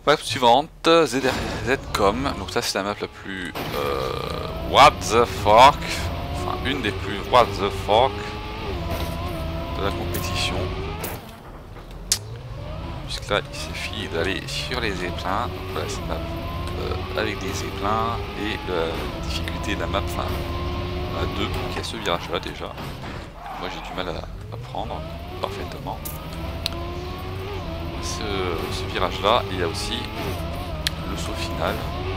Map suivante, ZCOM. Donc ça c'est la map la plus what the fuck, enfin une des plus what the fuck de la compétition. Puisque là il suffit d'aller sur les zeppelins. Voilà, c'est une map avec des zeppelins et la difficulté de la map, enfin à 2, qui a ce virage là déjà. Moi j'ai du mal à prendre parfaitement. Ce virage là, il y a aussi le saut final.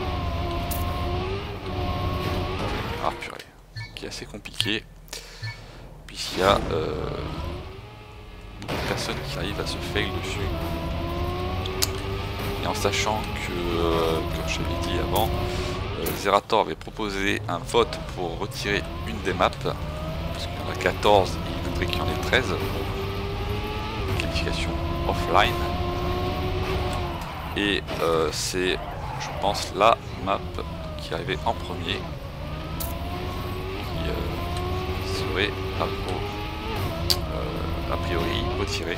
Ah purée, qui est assez compliqué puisqu'il y a beaucoup de personnes qui arrivent à se fail dessus. Et en sachant que, comme je l'avais dit avant, Zerator avait proposé un vote pour retirer une des maps, parce qu'il y en a 14 et il voudrait qu'il y en ait 13 pour qualification offline. Et c'est, je pense, la map qui arrivait en premier, qui serait a priori retirée.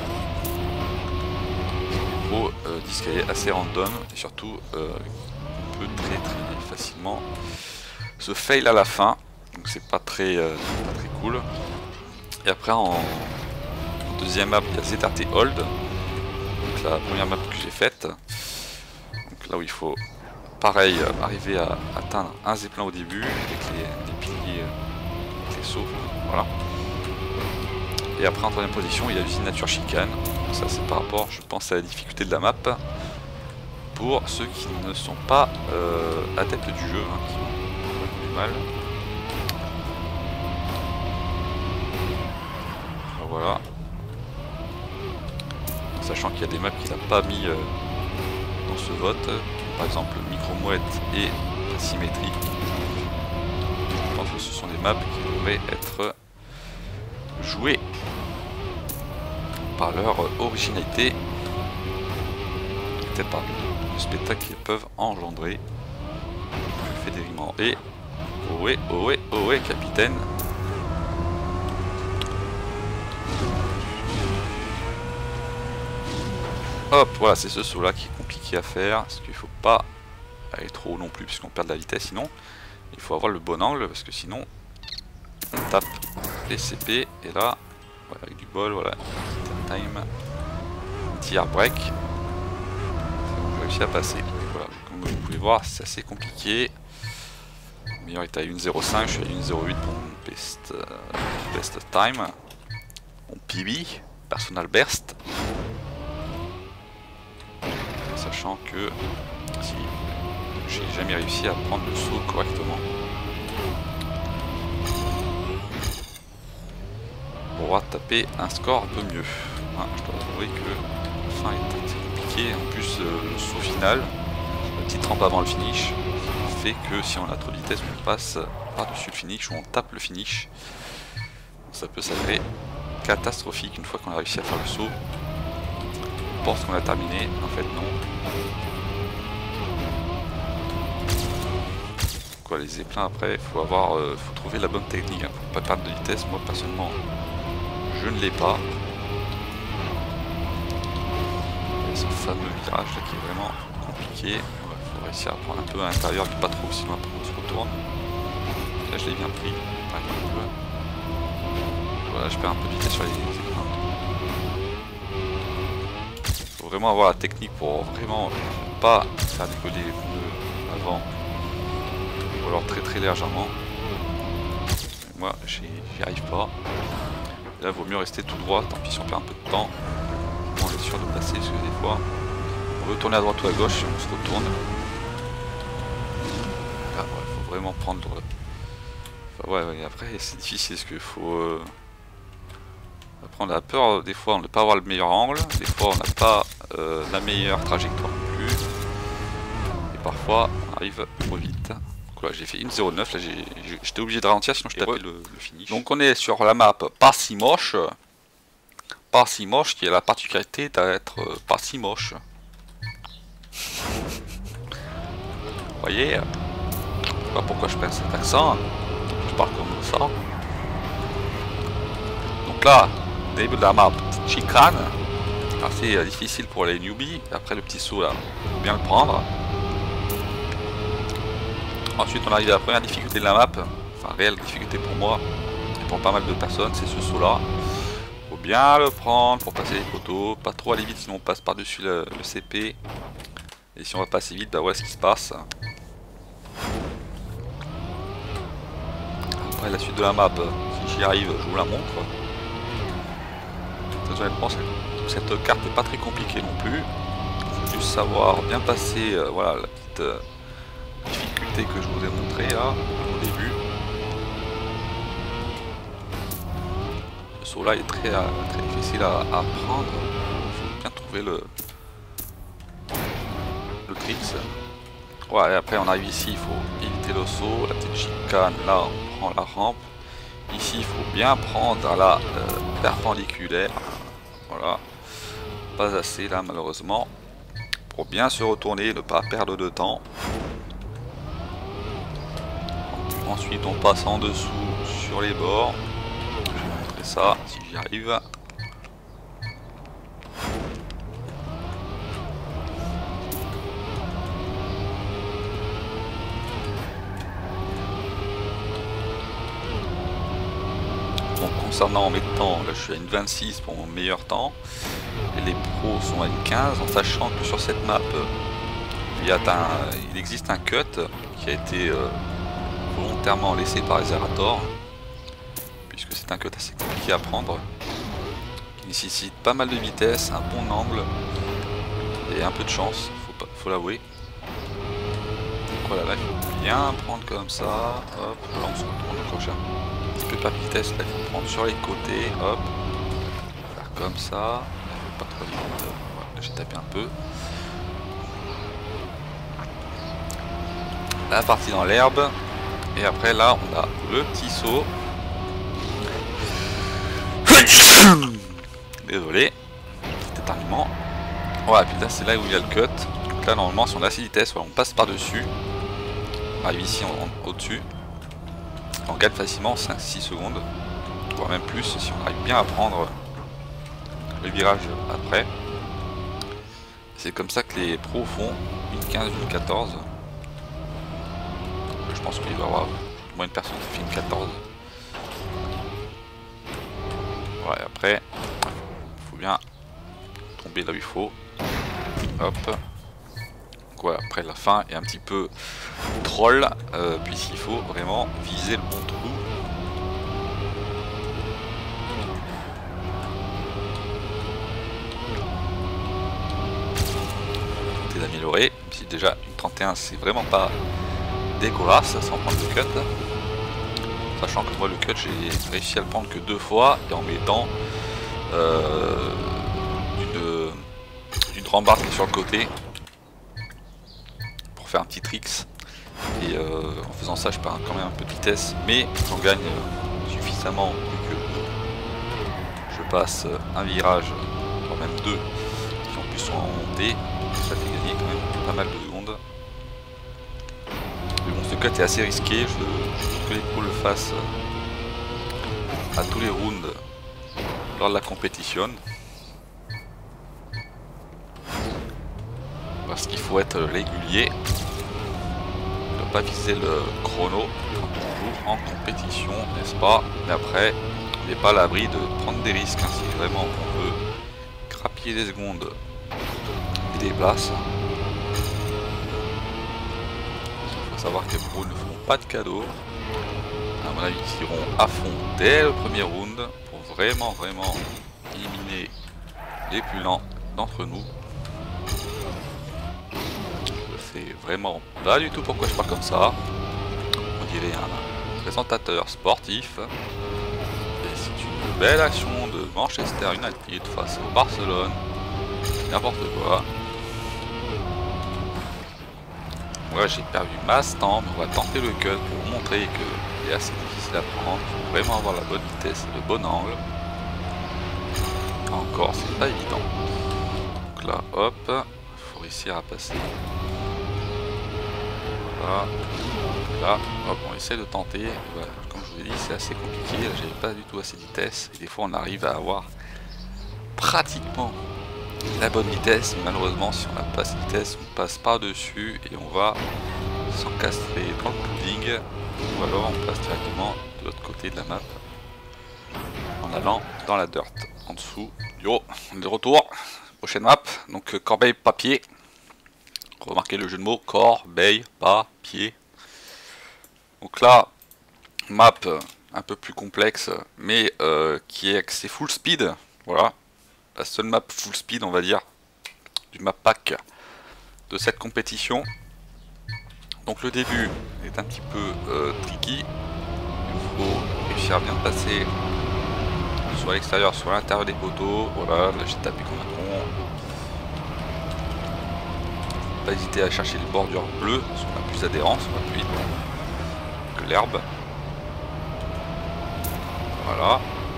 Disque est assez random et surtout on peut très facilement se fail à la fin, donc c'est pas très cool. Et après en deuxième map il y a ZRT Hold, donc la première map que j'ai faite, donc là où il faut pareil arriver à atteindre un zeppelin au début avec les piliers, avec les sauts, voilà. Et après en troisième position il y a l'usine Nature Chicane. Ça c'est par rapport, je pense, à la difficulté de la map pour ceux qui ne sont pas adeptes du jeu, hein, qui ont du mal. Alors, voilà. Sachant qu'il y a des maps qu'il n'a pas mis dans ce vote, par exemple Micro-Mouette et la symétrie. Je pense que ce sont des maps qui devraient être jouées par leur originalité, peut-être par le spectacle qu'ils peuvent engendrer. Je fais des riments. Et ohé, ohé, ohé, capitaine. Hop, voilà, c'est ce saut là qui est compliqué à faire, parce qu'il faut pas aller trop haut non plus, puisqu'on perd de la vitesse sinon. Il faut avoir le bon angle, parce que sinon on tape les CP, et là, voilà, avec du bol, voilà. Time, petit air break, j'ai réussi à passer. Voilà, comme vous pouvez voir, c'est assez compliqué. Le meilleur est à 1.05, je suis à 1.08 pour mon best time, mon PB, personal best. Sachant que si j'ai jamais réussi à prendre le saut correctement. On va taper un score un peu mieux. Ah, je dois avouer que la fin est assez compliquée. En plus, le saut final, la petite rampe avant le finish, fait que si on a trop de vitesse, on passe par-dessus le finish ou on tape le finish. Ça peut s'avérer catastrophique une fois qu'on a réussi à faire le saut. On pense qu'on a terminé, en fait non. Quoi, les zeppelins après, il faut trouver la bonne technique hein, pour pas perdre de vitesse. Moi personnellement, je ne l'ai pas. Et ce fameux virage là qui est vraiment compliqué. Il faut réussir à prendre un peu à l'intérieur, mais pas trop, sinon après on se retourne. Là je l'ai bien pris. Voilà, je perds un peu de vitesse sur les zeppelins. Il faut vraiment avoir la technique pour vraiment pas faire décoller les pneus avant. Ou alors très légèrement. Mais moi j'y arrive pas. Là vaut mieux rester tout droit, tant pis si on perd un peu de temps. On est sûr de passer parce que des fois on veut tourner à droite ou à gauche et on se retourne. Là ouais, faut vraiment prendre. Enfin, ouais, après c'est difficile parce qu'il faut prendre la peur des fois on ne pas avoir le meilleur angle, des fois on n'a pas la meilleure trajectoire non plus. Et parfois on arrive trop vite. J'ai fait 1.09, là j'étais obligé de ralentir sinon je tapais le finish. Donc on est sur la map pas si moche qui a la particularité d'être pas si moche. Vous voyez, je sais pas pourquoi je perds cet accent, je parle comme ça. Donc là, début de la map, petite chicane, assez difficile pour les newbies. Après le petit saut là, faut bien le prendre. Ensuite on arrive à la première difficulté de la map, enfin réelle difficulté pour moi et pour pas mal de personnes, c'est ce saut là. Faut bien le prendre pour passer les poteaux, pas trop aller vite sinon on passe par dessus le CP. Et si on va pas assez vite, bah voilà ce qui se passe. Après la suite de la map, si j'y arrive je vous la montre. Honnêtement, cette carte n'est pas très compliquée non plus. Il faut juste savoir bien passer voilà, la petite difficulté que je vous ai montré là au début. Ce saut là est très difficile à prendre. Il faut bien trouver le tricks. Ouais, et après on arrive ici, il faut éviter le saut, la petite chicane, là on prend la rampe. Ici il faut bien prendre à la perpendiculaire. Voilà, pas assez là malheureusement. Pour bien se retourner et ne pas perdre de temps. Ensuite on passe en dessous sur les bords. Je vais vous montrer ça si j'y arrive. Donc concernant mes temps, là je suis à une 26 pour mon meilleur temps. Et les pros sont à une 15 en sachant que sur cette map il existe un cut qui a été volontairement laissé par les Zerator, puisque c'est un cut assez compliqué à prendre, qui nécessite pas mal de vitesse, un bon angle et un peu de chance, faut l'avouer. Donc voilà, là il faut bien prendre comme ça, hop, là on se retourne encore un petit peu pas de vitesse, là il faut prendre sur les côtés, hop, faire comme ça, pas trop vite, voilà, j'ai tapé un peu. La partie dans l'herbe. Et après là on a le petit saut. Désolé, petit éternuement. Voilà, puis là c'est là où il y a le cut. Donc là normalement si on a assez de vitesse, voilà, on passe par dessus. On arrive ici au-dessus. On gagne facilement 5-6 secondes. Voire même plus si on arrive bien à prendre le virage après. C'est comme ça que les pros font une 15, une 14. Je pense qu'il doit y avoir au moins une personne qui fait une 14. Ouais, après, il faut bien tomber là où il faut. Hop. Donc ouais, après la fin est un petit peu troll, puisqu'il faut vraiment viser le bon trou. Tenter d'améliorer, si déjà une 31 c'est vraiment pas dégueulasse sans prendre le cut, sachant que moi le cut j'ai réussi à le prendre que 2 fois et en mettant une rambarde qui est sur le côté pour faire un petit tricks et en faisant ça je perds quand même un peu de vitesse mais j'en gagne suffisamment vu que je passe un virage, voire même 2 qui en plus sont en montée, ça fait gagner quand même pas mal de secondes. Mais bon, ce cut est assez risqué, je veux que les pros le fassent à tous les rounds lors de la compétition. Parce qu'il faut être régulier, ne pas viser le chrono quand on joue en compétition, n'est-ce pas? Mais après, on n'est pas à l'abri de prendre des risques, hein, si vraiment on veut grappiller des secondes et des places. Savoir que les pros ne feront pas de cadeaux. À mon avis, ils iront à fond dès le premier round pour vraiment éliminer les plus lents d'entre nous. Je sais vraiment pas du tout pourquoi je pars comme ça. On dirait un présentateur sportif. Et c'est une belle action de Manchester United face au Barcelone. N'importe quoi. Ouais, j'ai perdu ma stamp, on va tenter le cut pour vous montrer qu'il est assez difficile à prendre. Il faut vraiment avoir la bonne vitesse et le bon angle. Encore, c'est pas évident. Donc là, hop, il faut réussir à passer. Voilà. Là, hop, on essaie de tenter. Voilà. Comme je vous ai dit, c'est assez compliqué. J'avais pas du tout assez de vitesse. Et des fois, on arrive à avoir pratiquement la bonne vitesse. Malheureusement, si on n'a pas cette vitesse, on passe par-dessus et on va s'encastrer dans le pudding. Ou alors on passe directement de l'autre côté de la map en allant dans la dirt en dessous. Yo, on est de retour. Prochaine map, donc corbeille papier. Remarquez le jeu de mots, corbeille papier. Donc là, map un peu plus complexe, mais qui est axé full speed. Voilà, la seule map full speed, on va dire, du map pack de cette compétition. Donc le début est un petit peu tricky. Il faut réussir à bien passer soit à l'extérieur, soit à l'intérieur des poteaux. Voilà, là j'ai tapé comme un con. Pas hésiter à chercher les bordures bleues, parce qu'on a plus d'adhérence, on va plus vite que l'herbe. Voilà.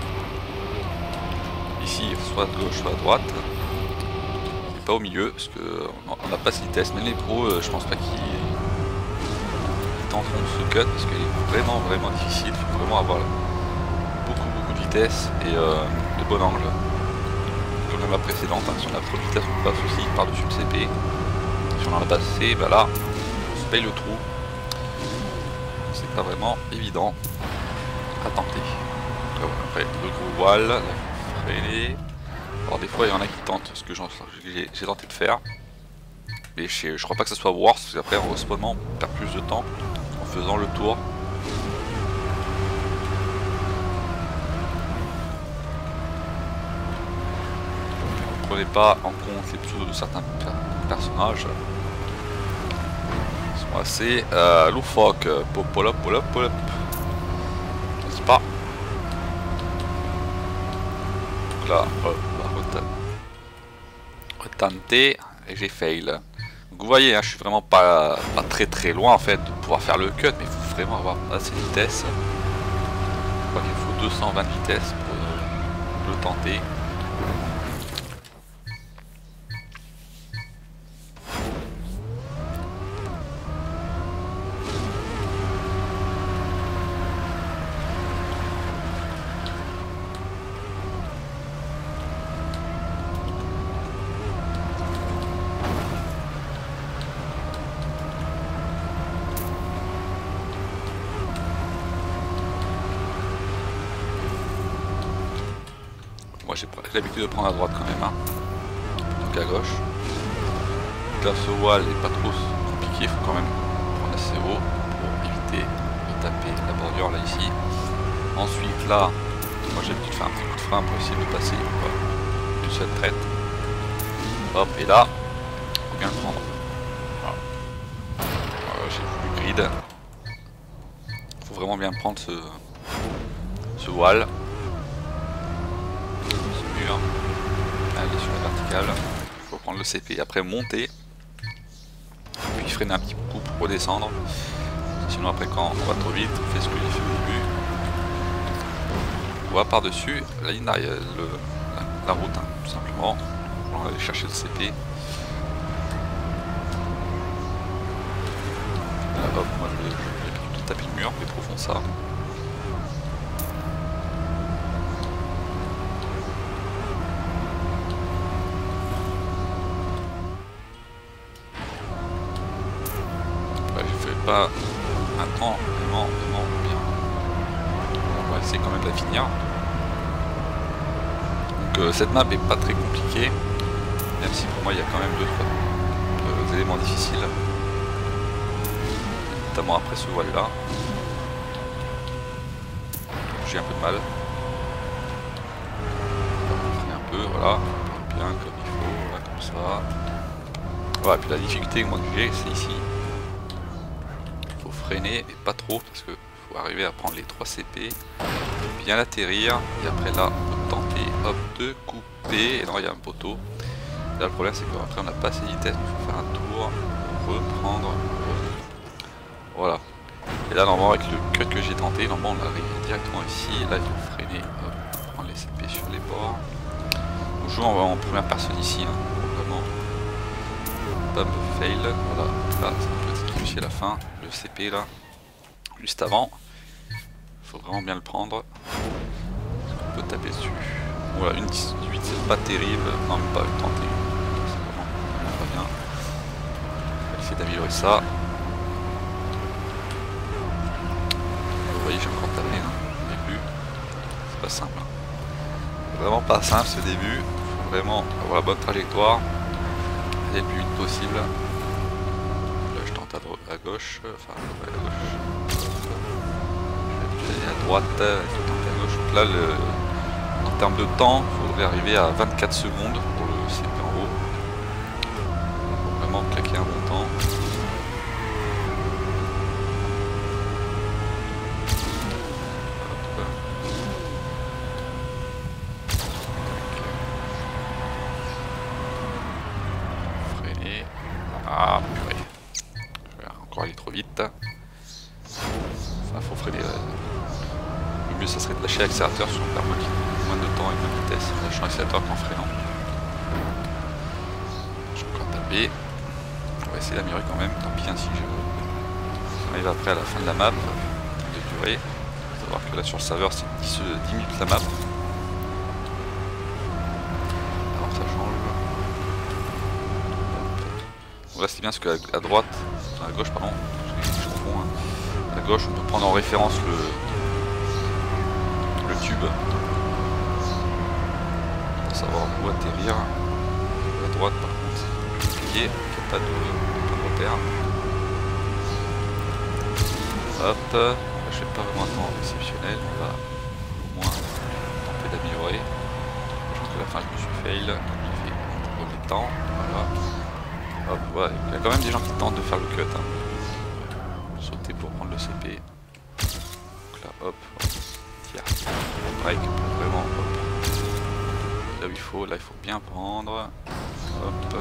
Ici, soit à gauche, soit à droite. Et pas au milieu, parce qu'on n'a pas cette vitesse. Mais les pros, je pense pas qu'ils tenteront ce cut, parce qu'il est vraiment difficile. Il faut vraiment avoir beaucoup de vitesse et de bon angle. Comme la précédente, hein, si on a trop de vitesse, on passe aussi par-dessus le CP. Si on en a pas assez, bah là, on se paye le trou. C'est pas vraiment évident à tenter. Après, le gros wall, la freinée. Alors des fois, il y en a qui tentent ce que j'ai tenté de faire. Mais je crois pas que ce soit worse, parce qu'après, en respawnant, on perd plus de temps en faisant le tour. Ne prenez pas en compte les pseudos de certains personnages. Ils sont assez loufoques. Pull up. N'est-ce pas? Donc là, on va retenter et j'ai fail. Donc vous voyez, hein, je suis vraiment pas très loin en fait de pouvoir faire le cut, mais il faut vraiment avoir assez de vitesse. Je crois qu'il faut 220 de vitesse pour le tenter. Moi j'ai l'habitude de prendre à droite quand même, hein, plutôt qu'à gauche. Donc là ce wall n'est pas trop compliqué, il faut quand même prendre assez haut pour éviter de taper la bordure là ici. Ensuite là, moi j'ai l'habitude de faire un petit coup de frein pour essayer de passer une seule traite. Hop, et là, il faut bien le prendre. Voilà. J'ai voulu grid. Il faut vraiment bien prendre ce wall. Aller sur la verticale, il faut prendre le CP, après monter, puis freiner un petit coup pour redescendre, sinon après quand on va trop vite, on fait ce que j'ai fait au début, on va par-dessus la ligne d'arrière, la route, hein, tout simplement, on va aller chercher le CP. Là, hop, moi je vais plutôt taper le mur, les pros font ça. Pas maintenant vraiment bien. On va essayer quand même de la finir. Donc cette map est pas très compliquée, même si pour moi il y a quand même deux éléments difficiles, notamment après ce voile là. J'ai un peu de mal. On va un peu, voilà, bien comme il faut, voilà, comme ça. Voilà, puis la difficulté que moi j'ai, c'est ici. Freiner et pas trop parce que faut arriver à prendre les 3 CP, bien l'atterrir et après là on peut tenter hop de couper et non il y a un poteau. Là le problème c'est qu'après on n'a pas assez de vitesse, il faut faire un tour, reprendre, voilà. Et là normalement avec le cut que j'ai tenté, normalement on arrive directement ici, et là il faut freiner, hop, prendre les CP sur les bords. On joue en première personne ici, hein, vraiment pas me fail, voilà, là c'est un petit cliché à la fin. Le CP là, juste avant, faut vraiment bien le prendre. On peut taper dessus. Voilà, une 18 c'est pas terrible, non même pas tenter essayer d'améliorer ça. Vous voyez, j'ai encore tapé au début. C'est pas simple. Hein. C'est vraiment pas simple ce début. Il faut vraiment avoir la bonne trajectoire. Aller le plus vite possible. Là, je tente à gauche. Enfin, à gauche. Je vais aller à droite. Je vais tenter à gauche. Donc là, en termes de temps, il faudrait arriver à 24 secondes pour le CP en haut. Il faut vraiment claquer un bon temps. Freiner. Ah, purée. Je vais encore aller trop vite. Enfin, faut freiner. Le mieux, ça serait de lâcher l'accélérateur sur le permis qui a moins de temps et moins de vitesse en lâchant l'accélérateur qu'en freinant. Je vais encore taper. On va essayer d'améliorer quand même. Tant pis, hein, si j'arrive après à la fin de la map, de durée. Il faut savoir que là sur le serveur, c'est 10 minutes la map. Alors ça change. Donc là, c'est bien parce qu'à droite, à gauche, pardon, je confonds. Hein. À gauche, on peut prendre en référence le tube pour savoir où atterrir. À droite par contre c'est plus compliqué, il n'y a pas de point de repère. Hop, là, je fais pas vraiment un temps exceptionnel, on va au moins tenter d'améliorer. Je pense que à la fin je me suis fail, donc j'ai fait un premier temps, voilà. Hop, ouais, il y a quand même des gens qui tentent de faire le cut. Hein. Sauter pour prendre le CP. Donc là, hop, break pour vraiment là où il faut, là il faut bien prendre. Hop.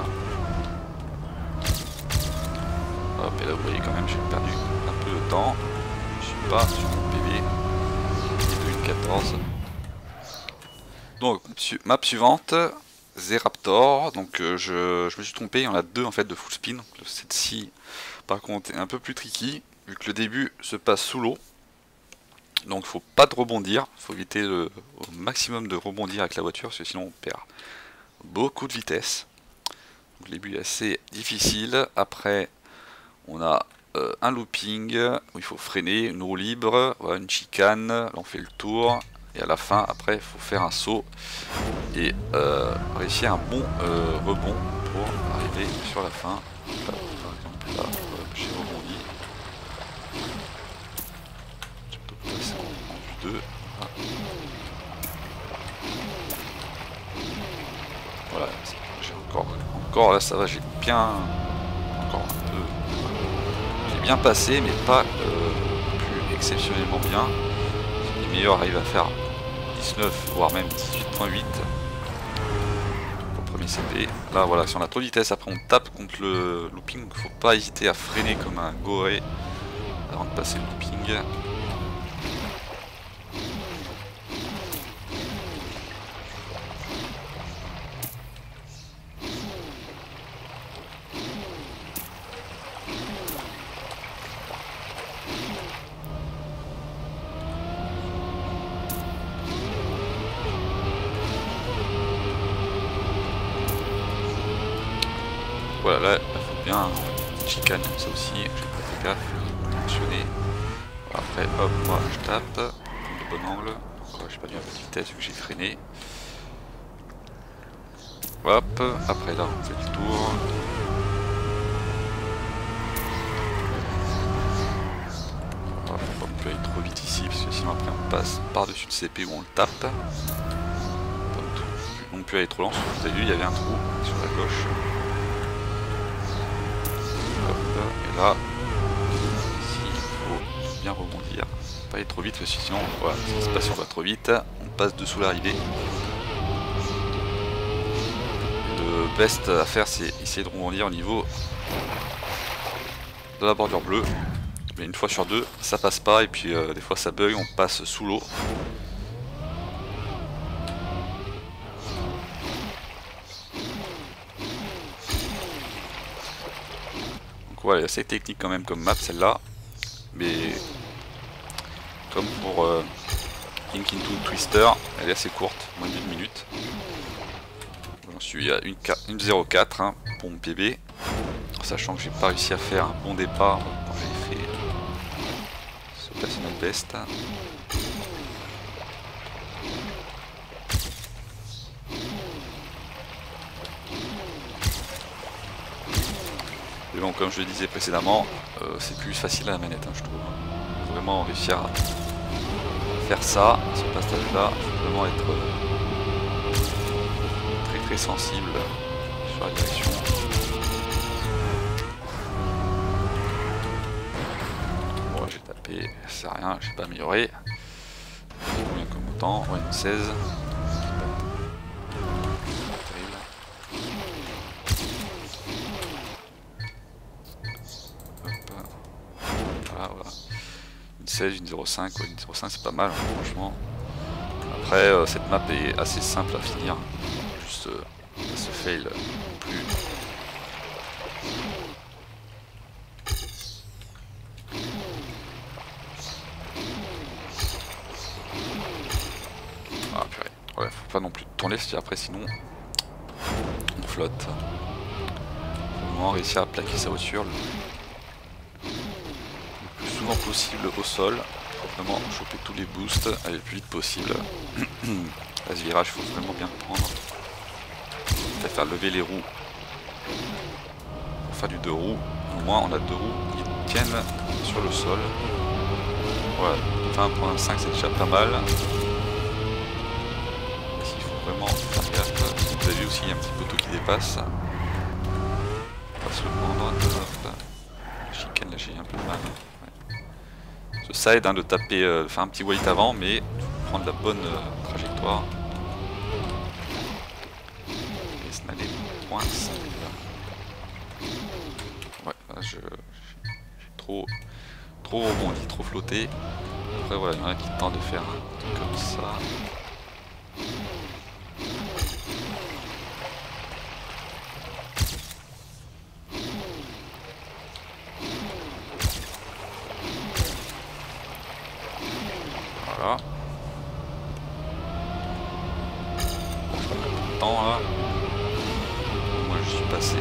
Hop, et là vous voyez quand même j'ai perdu un peu de temps. Je suis pas sur mon PV. Il est de 1.14. Donc map suivante, Zeraptor. Donc je me suis trompé, il y en a deux en fait de full spin. Cette-ci par contre est un peu plus tricky, vu que le début se passe sous l'eau. Donc faut pas de rebondir, faut éviter au maximum de rebondir avec la voiture, parce que sinon on perd beaucoup de vitesse. Donc, le début est assez difficile. Après on a un looping où il faut freiner, une roue libre, voilà, une chicane, là on fait le tour. Et à la fin, après, il faut faire un saut et réussir un bon rebond pour arriver sur la fin. Là, par exemple, là, j'ai rebondi. J'ai plutôt passé en vue 2. Voilà, j'ai encore là, ça va, j'ai bien, encore un peu, j'ai bien passé, mais pas plus exceptionnellement bien. Les meilleurs arrivent à faire 19 voire même 18.8 pour le premier CP. Là voilà, si on a trop de vitesse, après on tape contre le looping, donc il ne faut pas hésiter à freiner comme un goré avant de passer le looping. Voilà, là il faut bien une chicane comme ça aussi, j'ai pas fait gaffe, mentionné. Après hop, moi je tape, de bon angle, j'ai perdu un peu de vitesse vu que j'ai freiné. Hop, après là on fait le tour. Voilà, faut pas non plus aller trop vite ici, parce que sinon après on passe par-dessus le CP où on le tape. Pas non plus aller trop lent, vous avez vu il y avait un trou sur la gauche. Et là, ici, il faut bien rebondir, pas aller trop vite parce que sinon, voilà, ce qui se passe si on va trop vite, on passe dessous l'arrivée. Le best à faire, c'est essayer de rebondir au niveau de la bordure bleue. Mais une fois sur deux, ça passe pas et puis des fois ça bug, on passe sous l'eau. Voilà, c'est assez technique quand même comme map celle-là, mais comme pour Link into Twister, elle est assez courte, moins d'une minute. J'en suis à 1.04 hein, pour mon PB, sachant que j'ai pas réussi à faire un bon départ quand j'ai fait ce personnel best. Et bon, comme je le disais précédemment, c'est plus facile à la manette, hein, je trouve. Vraiment réussir à faire ça, ce passage-là, faut vraiment être très sensible sur la direction. Bon, j'ai tapé, ça sert à rien, j'ai pas amélioré. Combien comme autant, ouais, une 16. Voilà. Une 16, une 0,5, ouais, une 0,5 c'est pas mal, hein, franchement. Après, cette map est assez simple à finir. Juste, ça se fail plus. Ah purée. Ouais, faut pas non plus tourner, après sinon on flotte. Faut vraiment réussir à plaquer sa voiture le plus souvent possible au sol. Faut vraiment choper tous les boosts, aller le plus vite possible. À ce virage, il faut vraiment bien le prendre. Faire lever les roues. Pour faire du 2 roues. Au moins, on a 2 roues qui tiennent sur le sol. Voilà, 20.5 c'est déjà pas mal. Ici, il faut vraiment faire gaffe. Vous avez vu aussi, il y a un petit poteau qui dépasse. On va se le prendre. La chicane, là, j'ai un peu de mal. Ouais. Ça aide, hein, de taper, faire un petit white avant, mais prendre la bonne trajectoire. Et se n'aller point. Ouais, là j'ai trop rebondi, trop flotté. Après voilà, il y en a qui tentent de faire un truc comme ça. Voilà. Le temps là. Moi je suis passé.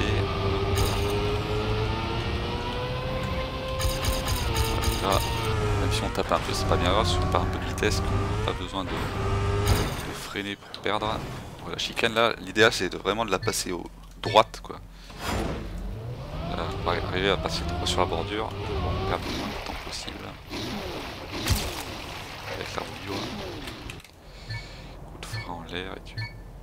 Là, même si on tape un peu, c'est pas bien grave, si on part un peu de vitesse, on n'a pas besoin de freiner pour perdre. Voilà, la chicane là, l'idéal c'est vraiment de la passer au droite quoi. Là, on va arriver à passer trop sur la bordure pour perdre le moins de temps possible. Avec la roue coup de frein en l'air et tu...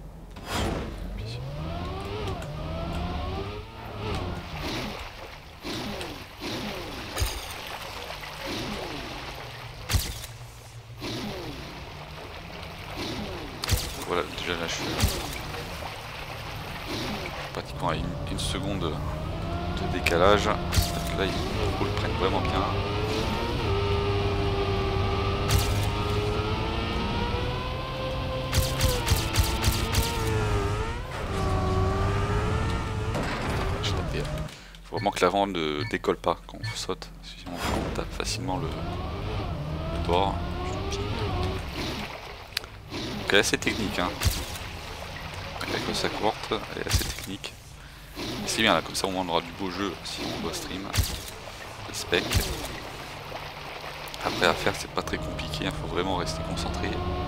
Voilà, déjà là je suis pratiquement à une seconde de décalage. Là ils le prennent vraiment bien. Je tapais. Faut vraiment que l'avant ne décolle pas quand on saute, sinon on tape facilement le bord. Donc elle est assez technique, hein. Avec sa courte, elle est assez technique. C'est bien là, comme ça au moins on aura du beau jeu si on doit stream. Le spec. Après à faire c'est pas très compliqué, il faut vraiment rester concentré.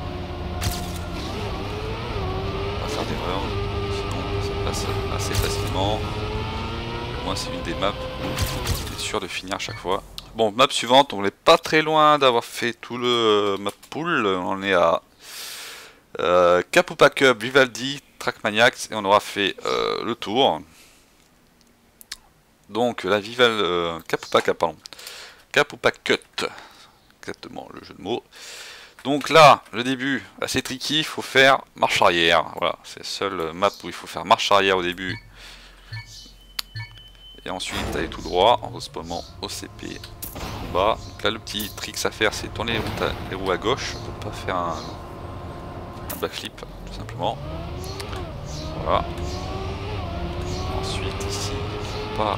Pas faire d'erreur, sinon ça passe assez facilement. Au moins c'est une des maps où on est sûr de finir à chaque fois. Bon, map suivante, on n'est pas très loin d'avoir fait tout le map pool, on est à Kapoopa Cup, Vivaldi, Trackmaniacs et on aura fait le tour. Donc la Kapoopa Cut, exactement le jeu de mots. Donc là, le début, assez tricky, il faut faire marche arrière. Voilà, c'est la seule map où il faut faire marche arrière au début. Et ensuite aller tout droit en respawnant OCP en bas. Donc là le petit trick à faire c'est tourner les roues à gauche pour pas faire un backflip tout simplement. Voilà. Ensuite ici, pas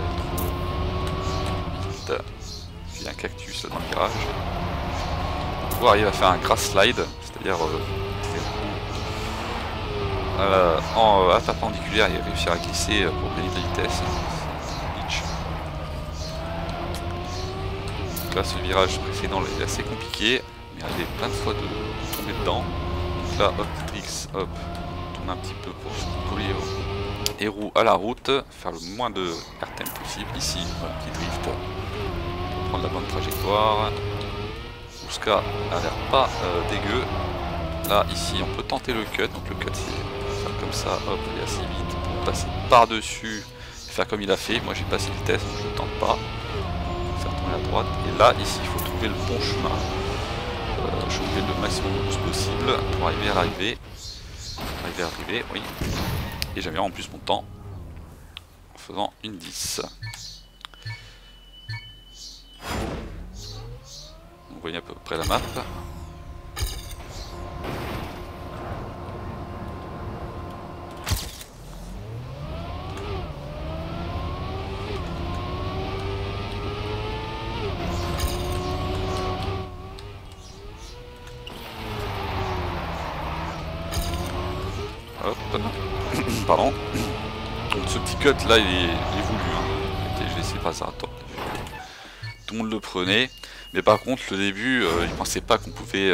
vite. Il y a un cactus là dans le garage. On va arriver à faire un grass slide, c'est-à-dire à perpendiculaire et réussir à glisser pour gagner de la vitesse. là ce virage précédent là, il est assez compliqué, mais il y a plein de fois de tomber dedans. Donc là hop, tricks, hop, on tourne un petit peu pour coller les roues à la route, faire le moins de RTM possible. Ici, voilà, petit drift pour prendre la bonne trajectoire. Ouska a l'air pas dégueu. Là ici on peut tenter le cut, donc le cut c'est faire comme ça, hop, aller assez vite pour passer par dessus, faire comme il a fait. Moi j'ai pas assez de vitesse donc je ne tente pas. Faire tourner à droite, et là ici il faut trouver le bon chemin, chauffer le maximum de boost possible pour arriver à l'arrivée. Oui. Et j'améliore en plus mon temps en faisant une 10. Vous voyez à peu près la map. Hop. Pardon. Donc ce petit cut là il est voulu. Hein. Je laissé passer un temps. Tout le monde le prenait. Mais par contre le début, il pensait pas qu'on pouvait,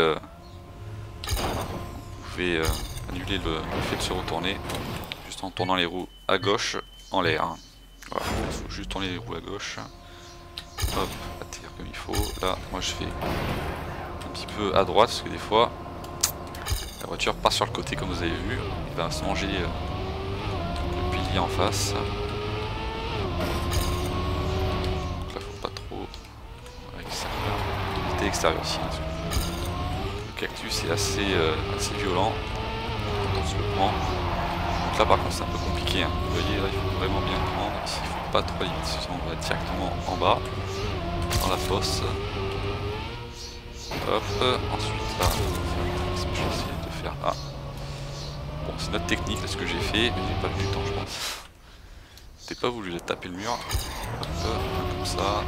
annuler le fait de se retourner. Juste en tournant les roues à gauche en l'air. Voilà, il faut juste tourner les roues à gauche. Hop, atterrir comme il faut. Là, moi je fais un petit peu à droite parce que des fois la voiture part sur le côté comme vous avez vu. Il va se manger le pilier en face. Donc là faut pas trop éviter l'extérieur aussi. Le cactus est assez violent quand on se le prend. Donc là par contre c'est un peu compliqué. Hein. Vous voyez là il faut vraiment bien prendre. Ici il faut pas trop aller vite, sinon on va directement en bas dans la fosse. Hop, ensuite là, je vais essayer de faire. Ah, bon, c'est notre technique là ce que j'ai fait, mais j'ai pas eu le temps, je pense. C'était pas voulu taper le mur. Hop, comme ça.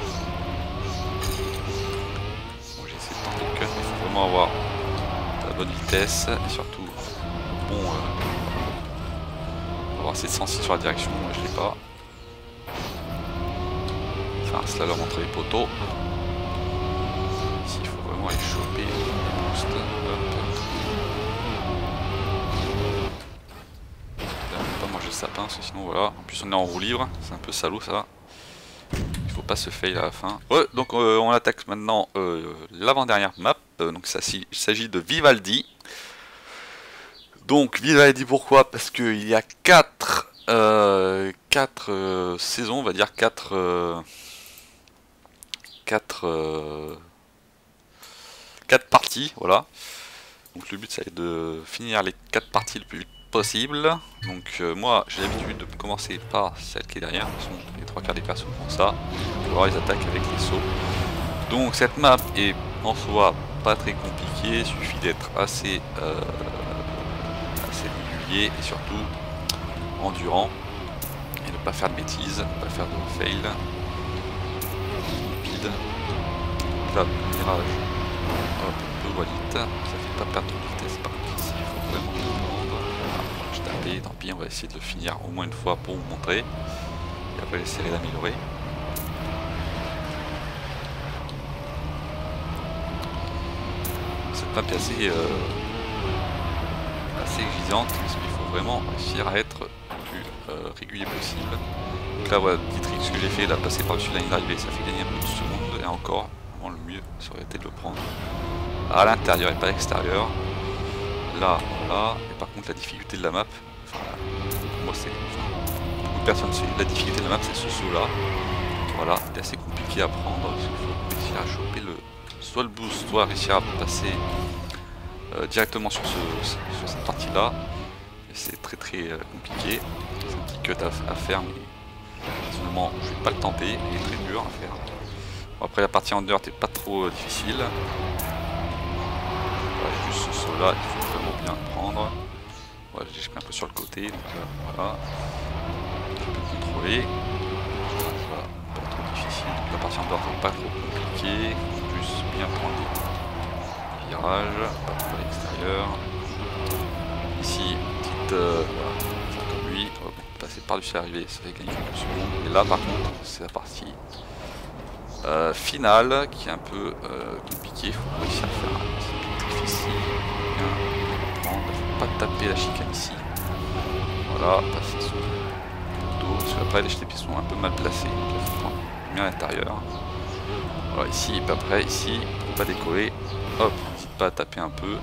Bon, j'ai essayé de tenter le cut, mais il faut vraiment avoir la bonne vitesse et surtout bon. Avoir assez de sensi sur la direction, moi je l'ai pas. Faire un slalom entre les poteaux. Ici il faut vraiment aller choper le boost. Là, on peut pas manger le sapin parce que sinon voilà. En plus on est en roue libre, c'est un peu salaud ça. Il faut pas se fail à la fin. Ouais, donc on attaque maintenant l'avant-dernière map. Donc il s'agit de Vivaldi. Donc Vivaldi pourquoi? Parce qu'il y a 4 saisons, on va dire 4 parties, voilà. Donc le but c'est de finir les 4 parties le plus vite possible. Donc moi j'ai l'habitude de commencer par celle qui est derrière, de toute façon les 3 quarts des personnes font ça, pour voir les attaques avec les sauts. Donc cette map est en soi pas très compliquée, il suffit d'être assez régulier et surtout endurant et ne pas faire de bêtises, ne pas faire de fail. Rapide. Là, le virage, hop, un peu voilite, ça fait pas perdre trop de vitesse par contre ici, il faut vraiment le prendre. Voilà, je tapais, tant pis, on va essayer de le finir au moins une fois pour vous montrer et après essayer d'améliorer. Cette map est assez exigeante parce qu'il faut vraiment réussir à être le plus régulier possible. Donc là voilà, petit trick, ce que j'ai fait là, passer par dessus la ligne d'arrivée, ça fait gagner un peu de secondes et encore, vraiment le mieux ça aurait été de le prendre à l'intérieur et pas à l'extérieur. Là, voilà, et par contre la difficulté de la map, enfin, moi c'est, beaucoup de personnes, la difficulté de la map c'est ce saut là. Voilà, c'est assez compliqué à prendre parce qu'il faut réussir à choper soit le boost, soit réussir à passer directement sur cette partie là. C'est très compliqué, c'est un petit cut à faire, mais personnellement je vais pas le tenter, il est très dur à faire. Bon, après la partie en dirt n'est pas trop difficile. Voilà, juste ce saut là, il faut vraiment bien prendre. Voilà, j'ai pris un peu sur le côté, donc voilà, un petit peu contrôlé. Voilà, pas trop difficile, donc la partie en dirt n'est pas trop compliquée, il faut juste bien prendre les virages, pas trop à l'extérieur. Ici, petite, voilà, comme lui, on va passer par-dessus l'arrivée, ça fait gagner quelques secondes. Et là par contre, c'est la partie finale qui est un peu compliqué. Il faut réussir à faire un petit ici. Bien prendre, faut pas taper la chicane ici. Voilà, passer sous le dos. Parce qu'après les pieds sont un peu mal placés. Il faut prendre bien à l'intérieur. Voilà, ici, et puis après, ici, pour pas décoller. Hop, n'hésite pas à taper un peu.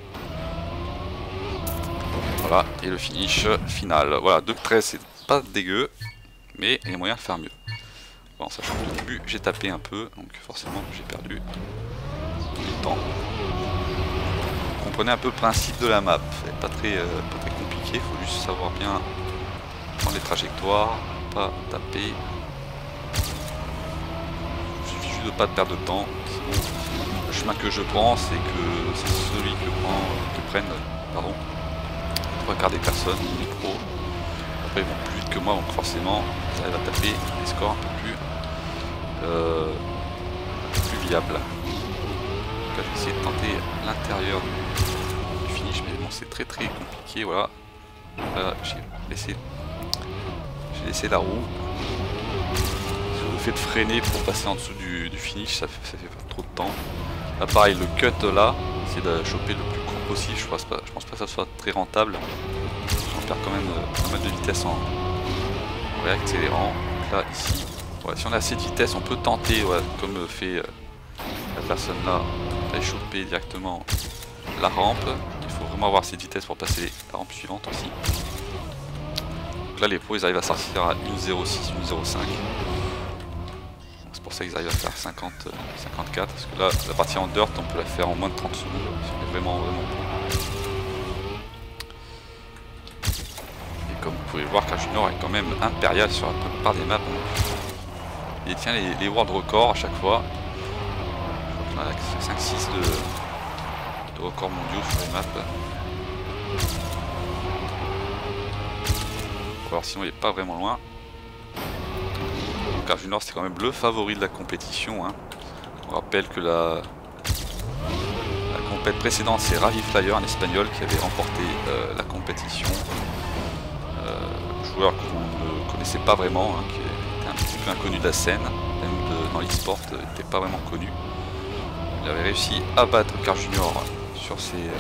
Voilà, et le finish final. Voilà, 2-13, c'est pas dégueu, mais il y a moyen de faire mieux. Bon, sachant que au début, j'ai tapé un peu, donc forcément, j'ai perdu du temps. Vous comprenez un peu le principe de la map. C'est pas très compliqué, il faut juste savoir bien prendre les trajectoires, pas taper. Il suffit juste de pas perdre de temps. Sinon, le chemin que je prends, c'est que c'est celui que prennent, pardon, trois quarts des personnes, les pros. Après ils vont plus vite que moi, donc forcément ils arrivent à taper des scores un peu plus viables. Donc là, je vais essayer de tenter l'intérieur du finish, mais bon c'est très compliqué, voilà. Là j'ai laissé la roue. Le fait de freiner pour passer en dessous du finish, ça fait pas trop de temps. Là pareil, le cut là, essayer de choper le plus court possible, je pense pas que ça soit très rentable. On perd quand même pas mal de vitesse en réaccélérant. Donc là, ici, ouais, si on a assez de vitesse, on peut tenter, ouais, comme fait la personne là, d'aller choper directement la rampe. Il faut vraiment avoir assez de vitesse pour passer la rampe suivante aussi. Donc là, les pros, ils arrivent à sortir à 1.06, 1.05. C'est pour ça qu'ils arrivent à faire 50, 54. Parce que là, la partie en dirt, on peut la faire en moins de 30 secondes. C'est vraiment bon. Comme vous pouvez le voir, Carjunior est quand même impérial sur la plupart des maps. Il tient les world records à chaque fois. On a 5-6 de records mondiaux sur les maps. Alors sinon il n'est pas vraiment loin. Carjunior c'est quand même le favori de la compétition. Hein. On rappelle que la compétition précédente c'est Ravi Flyer, un espagnol qui avait remporté la compétition. Joueur qu'on ne connaissait pas vraiment, hein, qui était un petit peu inconnu de la scène, même dans l'e-sport, n'était pas vraiment connu. Il avait réussi à battre Carjunior sur ses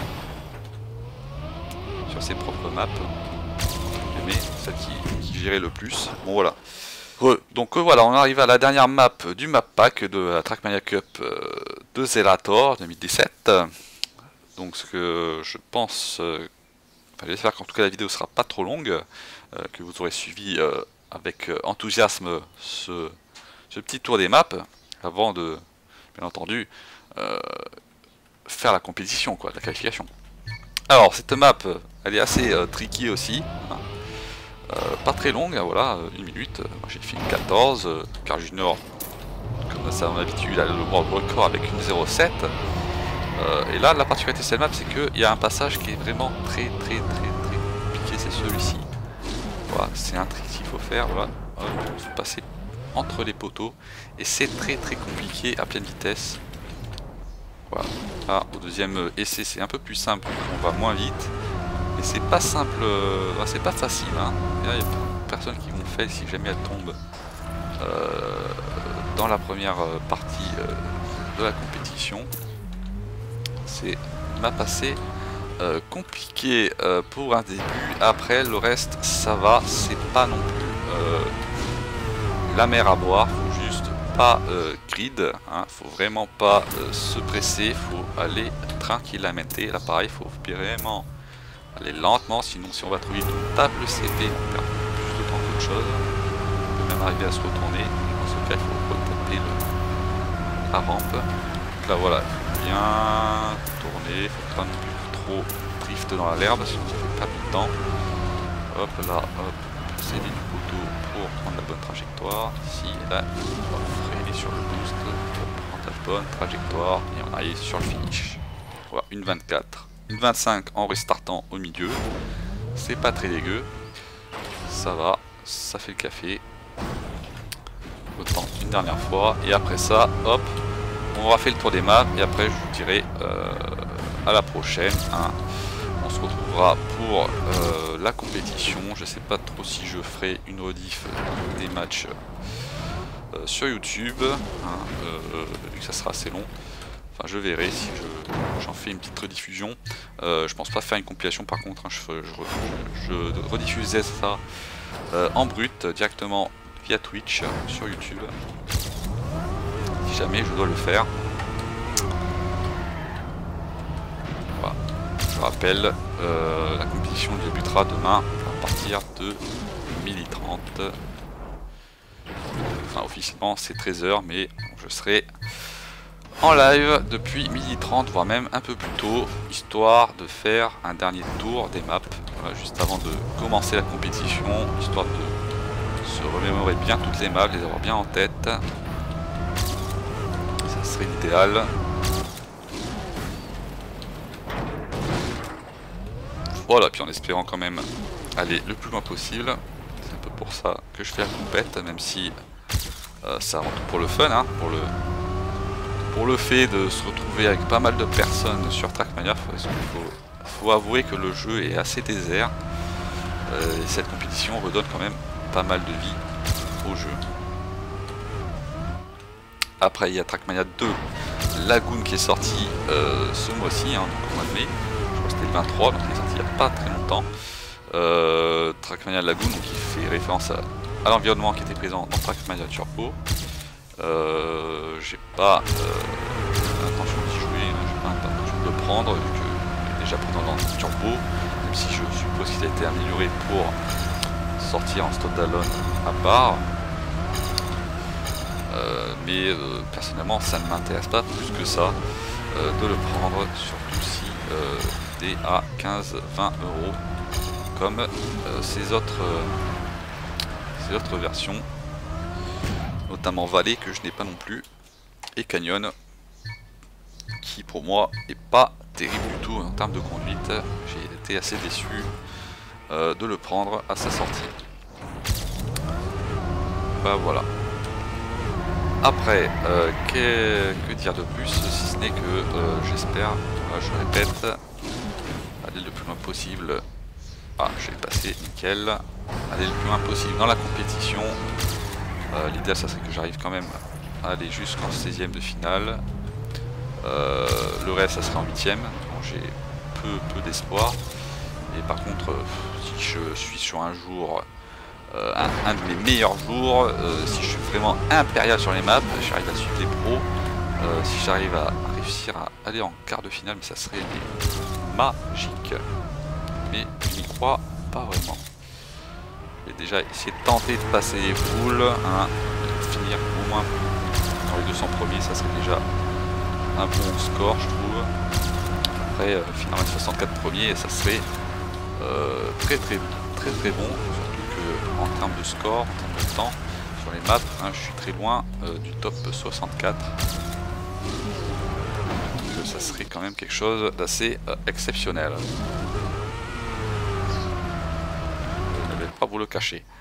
propres maps, mais celle qui gérait le plus. Bon voilà. Donc voilà, on arrive à la dernière map du map pack de la Trackmania Cup de Zerator 2017. Donc ce que je pense... J'espère qu'en tout cas la vidéo sera pas trop longue, que vous aurez suivi avec enthousiasme ce petit tour des maps, avant de, bien entendu, faire la compétition, quoi, la qualification. Alors cette map, elle est assez tricky aussi, hein. Pas très longue, hein, voilà, 1 minute, moi j'ai fait une 14, Carjunior, comme à son habitude, a le world record avec une 0.7. Et là, la particularité de cette map, c'est qu'il y a un passage qui est vraiment très compliqué, c'est celui-ci. Voilà, c'est un trick qu'il faut faire, voilà. Il faut passer entre les poteaux, et c'est très compliqué à pleine vitesse. Voilà. Là, au deuxième essai, c'est un peu plus simple, on va moins vite, mais c'est pas simple, c'est pas facile. Hein. Et là, il y a personnes qui vont faire si jamais elles tombent dans la première partie de la compétition. C'est une map assez compliqué pour un début. Après le reste ça va, c'est pas non plus la mer à boire, faut juste pas grid, hein, faut vraiment pas se presser, faut aller tranquillement. Là pareil, faut vraiment aller lentement, sinon si on va trop vite on tape le CP, on perd plus de temps qu'autre chose, on peut même arriver à se retourner, dans ce cas il faut retaper la rampe. Donc là voilà, bien tourner, faut pas non plus trop drift dans l'herbe, sinon ça fait perdre du temps. Hop là, hop, passer du poteau pour prendre la bonne trajectoire. Ici, là, on va freiner sur le boost pour prendre la bonne trajectoire et on arrive sur le finish. Voilà, une 24, une 25 en restartant au milieu. C'est pas très dégueu, ça va, ça fait le café. Autant une dernière fois et après ça, hop. On aura fait le tour des maps et après je vous dirai à la prochaine. Hein. On se retrouvera pour la compétition. Je sais pas trop si je ferai une rediff des matchs sur YouTube, hein, vu que ça sera assez long. Enfin, je verrai si j'en fais une petite rediffusion. Je pense pas faire une compilation par contre, hein, je rediffusais ça en brut directement via Twitch sur YouTube. Si jamais je dois le faire. Voilà. Je rappelle, la compétition débutera demain à partir de 12h30. Enfin, officiellement c'est 13h, mais je serai en live depuis 12h30, voire même un peu plus tôt, histoire de faire un dernier tour des maps, voilà, juste avant de commencer la compétition, histoire de se remémorer bien toutes les maps, les avoir bien en tête. Ça serait l'idéal. Voilà, puis en espérant quand même aller le plus loin possible. C'est un peu pour ça que je fais la compète, même si ça rentre pour le fun, hein, pour le fait de se retrouver avec pas mal de personnes sur Trackmania. Faut avouer que le jeu est assez désert, et cette compétition redonne quand même pas mal de vie au jeu. Après il y a Trackmania 2 Lagoon qui est sorti ce mois-ci, hein, donc au mois de mai, je crois que c'était le 23, donc il est sorti il n'y a pas très longtemps. Trackmania Lagoon qui fait référence à l'environnement qui était présent dans Trackmania Turbo. J'ai pas l'intention d'y jouer, j'ai pas l'intention de le prendre vu que j'ai déjà pris dans Turbo, même si je suppose qu'il a été amélioré pour sortir en standalone à part. Mais personnellement ça ne m'intéresse pas plus que ça de le prendre, surtout si il est à 15-20 € comme ces autres versions, notamment Valley que je n'ai pas non plus, et Canyon qui pour moi est pas terrible du tout en termes de conduite. J'ai été assez déçu de le prendre à sa sortie. Bah voilà. Après, que dire de plus, si ce n'est que j'espère, je répète, aller le plus loin possible. Ah, j'ai passé, nickel. Aller le plus loin possible dans la compétition. L'idéal, ça serait que j'arrive quand même à aller jusqu'en 16e de finale. Le reste, ça sera en 8e. Donc j'ai peu d'espoir. Et par contre, si je suis sur un jour, un de mes meilleurs jours, si je suis vraiment impérial sur les maps, j'arrive à suivre les pros, si j'arrive à réussir à aller en quart de finale, mais ça serait magique. Mais je n'y crois pas vraiment. J'ai déjà essayé de tenter de passer les poules, hein, de finir au moins dans les 200 premiers, ça serait déjà un bon score je trouve. Après finir les 64 premiers, ça serait très bon, surtout que en termes de score, en termes de temps, sur les maps, hein, je suis très loin du top 64. Donc ça serait quand même quelque chose d'assez exceptionnel. Je ne vais pas vous le cacher.